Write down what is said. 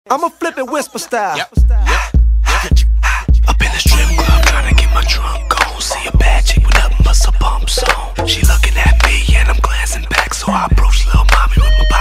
I'm a flippin' whisper style. Up in the strip club, trying to get my drunk on. See a bad chick with nothing but some bumps on. She looking at me and I'm glancing back, so I approach little mommy with my body.